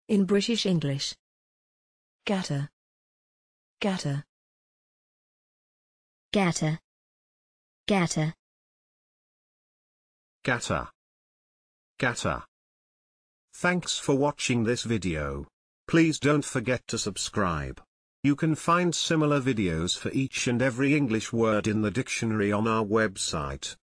In British English. Gatha. Gatha. Gatha. Gatha. Gatha. Gatha. Thanks for watching this video. Please don't forget to subscribe. You can find similar videos for each and every English word in the dictionary on our website.